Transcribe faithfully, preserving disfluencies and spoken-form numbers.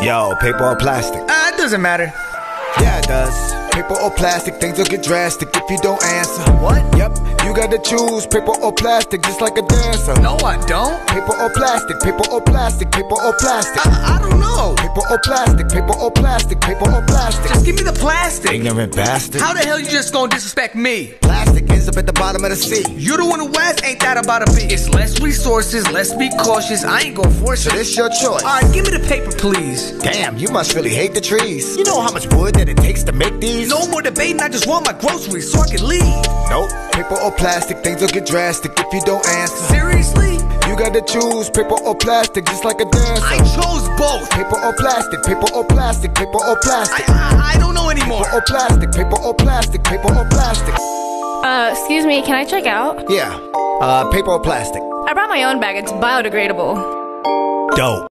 Yo, paper or plastic? Ah, it doesn't matter. Yeah, it does. Paper or plastic, things will get drastic if you don't answer. What? Yep, you gotta choose paper or plastic, just like a dancer. No, I don't. Paper or plastic, paper or plastic, paper or plastic. I, I don't know. Paper or plastic, paper or plastic, paper or plastic. Just give me the plastic. Ignorant bastard. How the hell you just gonna disrespect me? Plastic ends up at the bottom of the sea. You the one who asked, ain't that about to be? It's less resources, let's be cautious. I ain't gonna force So it. this your choice. Alright, give me the paper, please. Damn, you must really hate the trees. You know how much wood that it takes to make these? No more debating, I just want my groceries so I can leave. Nope. Paper or plastic, things will get drastic if you don't answer. Seriously? You gotta choose paper or plastic, just like a dancer. I chose both. Paper or plastic, paper or plastic, paper or plastic. I, I, I don't know anymore. Paper or plastic, paper or plastic, paper or plastic. Uh, excuse me, can I check out? Yeah. Uh, paper or plastic? I brought my own bag, it's biodegradable. Dope.